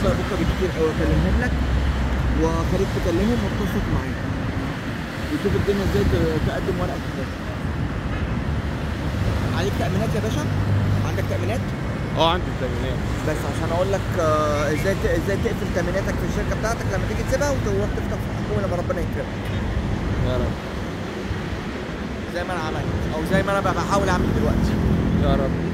بكره بالكتير قوي اكلمهم لك، وخليك تكلمهم وتتواصل معاهم وتشوف الدنيا ازاي تقدم ورقه كده. عليك تامينات يا باشا؟ عندك تامينات؟ عندي تأمينات. بس عشان اقول لك ازاي تقفل تاميناتك في الشركه بتاعتك لما تيجي تسيبها وتروح تفتح في الحكومه لما ربنا يكرمك. يا رب. زي ما انا عملت او زي ما انا بحاول اعمل دلوقتي. يا رب.